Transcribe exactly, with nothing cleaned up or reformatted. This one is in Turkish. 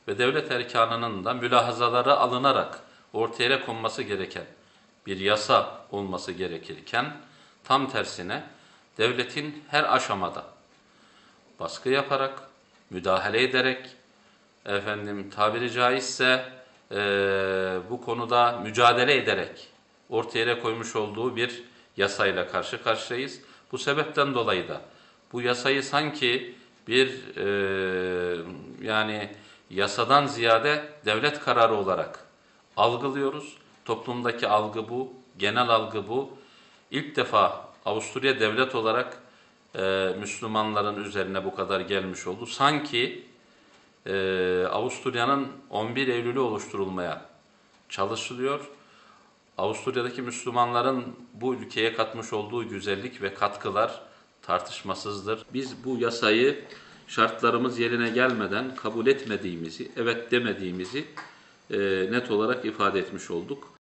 ve devlet erkanının da mülahazaları alınarak ortaya konması gereken bir yasa olması gerekirken tam tersine devletin her aşamada baskı yaparak, müdahale ederek, efendim tabiri caizse e, bu konuda mücadele ederek ortaya koymuş olduğu bir yasayla karşı karşıyayız. Bu sebepten dolayı da bu yasayı sanki bir e, yani yasadan ziyade devlet kararı olarak algılıyoruz. Toplumdaki algı bu, genel algı bu. İlk defa Avusturya devlet olarak e, Müslümanların üzerine bu kadar gelmiş oldu. Sanki e, Avusturya'nın on bir Eylül'ü oluşturulmaya çalışılıyor. Avusturya'daki Müslümanların bu ülkeye katmış olduğu güzellik ve katkılar tartışmasızdır. Biz bu yasayı şartlarımız yerine gelmeden kabul etmediğimizi, evet demediğimizi e, net olarak ifade etmiş olduk.